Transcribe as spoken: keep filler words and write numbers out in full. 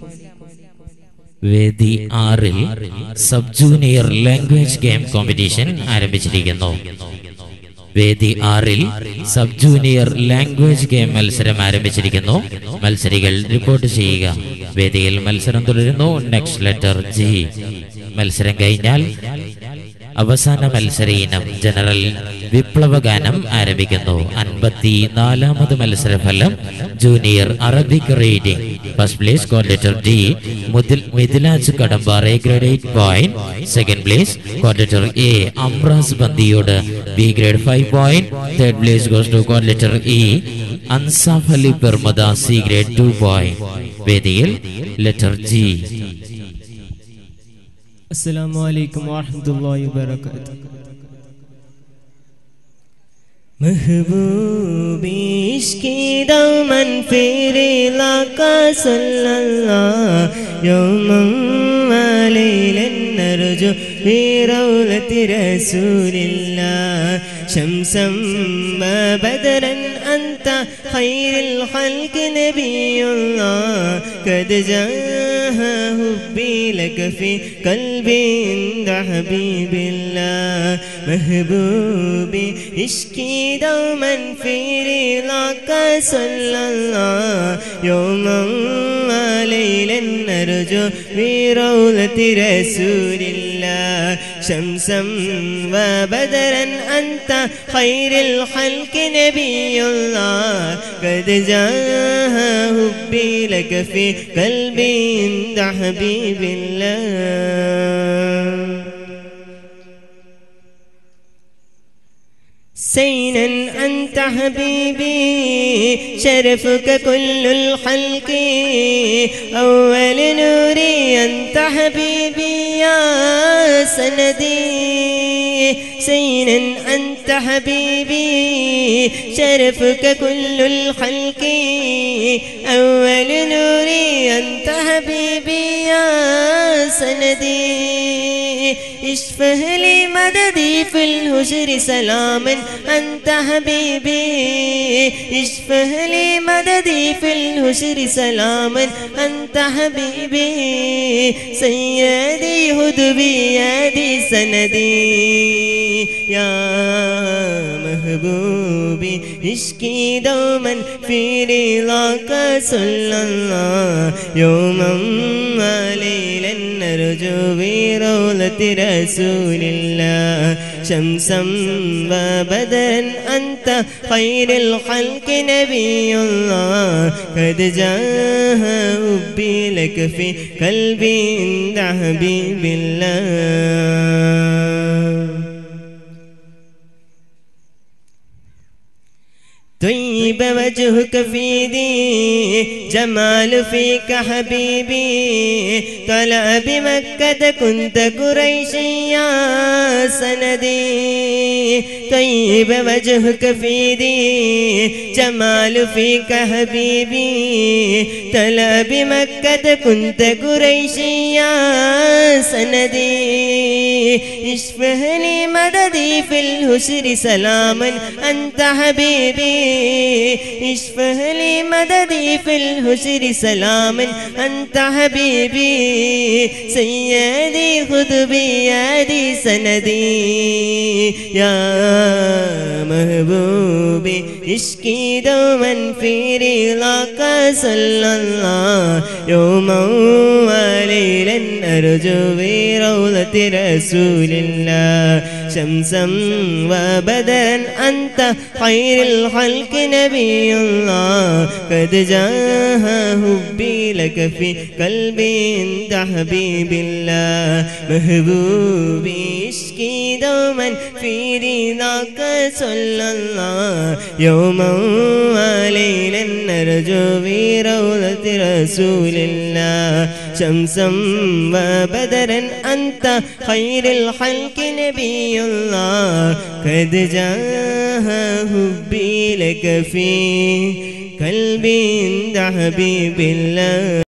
വേദി ആറിൽ sub junior language game competition ആരംഭിച്ചിരിക്കുന്നു. വേദി ആറിൽ സബ് ജൂനിയർ ലാംഗ്വേജ് ഗെയിം മത്സരം ആരംഭിച്ചിരിക്കുന്നു. മത്സരികൾ റിപ്പോർട്ട് ചെയ്യുക. വേദിയിൽ മത്സരം തുടരുന്നു. Next letter G. മത്സരം കഴിഞ്ഞാൽ അവസാന മത്സര ഇനം ജനറൽ വിപ്ലവഗാനം ആരംഭിക്കുന്നു. അൻപത്തി നാലാമത് മത്സരഫലം junior Arabic reading. First place coordinator D Mithilaj Kadambar, A grade eight point. Second place coordinator A Amras Bandiyod, B grade five point. Third place goes to coordinator E Ansaf Ali Permuda, C grade two point. വേദിയിൽ ലെറ്റർ ജി. अस्सलामु अलैकुम वरहमतुल्लाहि वबरकातुह. महबूबी इश्क़ी दामन फेरे लाका सल्लल्लाहु यौमन व लैलन नरजु फी रौलति रसूलिल्लाह शम्सन व बदरन अंत खैरुल खल्क़ नबियुल्लाह कद जाह हुब्बी लक फी क़ल्बी इंद हबीबिल्लाह महबूबी इश्क़ी दामन फेरे लाका सल्लल्लाहु यौमन व लैलन नरजु फी रौलति रसूलिल्लाह शम्सन व बदरन अंत खैरुल खल्क़ नबियुल्लाह कद जाह हुब्बी लक फी क़ल्बी इंद हबीबिल्लाह सैनन अंत हबीबी शरफुक कुल्लुल खल्क़ि अव्वल नूरी अंत हबीबी या सनदी सैनन अंत हबीबी शरफुक कुल्लुल खल्क़ि अव्वल नूरी अंत हबीबी या सनदी इश्फ़ह ली मददी फिल हुश्र सलामन अंत हबीबी इश्फ़ह ली मददी फिल हुश्र सलामन अंत हबीबी सय्यदी हुदबी यदी सनदी या महबूबी इश्क़ी दामन फेरे लाका सल्लल्लाहु यौमन व लैलन नरजु फी रौलति रसूलिल्लाह शम्सन व बदरन अंत खैरुल खल्क़ नबियुल्लाह कद जाह हुब्बी लक फी क़ल्बी इंद हबीबिल्लाह طيب وجهك في ذي جمال فيك حبيبي طلع بمكة كنت قريشيا سندي طيب وجهك في ذي جمال فيك حبيبي طلع بمكة كنت قريشيا سندي اشفه لي مددي في الحشر سلاما أنت حبيبي اشفه لي مددي في الحشر سلاما أنت حبيبي سيدي خذ بيدي سندي يا محبوبي اشكي دوما في رضاك صلى الله يوما وليلا أرجو بروضة رسول الله شمسا وبدرا أنت خير الخلق نبي الله قد جاء حبي لك في قلبي انت حبيب الله محبوبي اشكي دوما في رضاك صلى الله يوما وليلا نرجو في روضة رسول الله شمسا وبدرا أنت خير الخلق نبي الله قد جاء حبي لك في قلبي عند حبيب الله.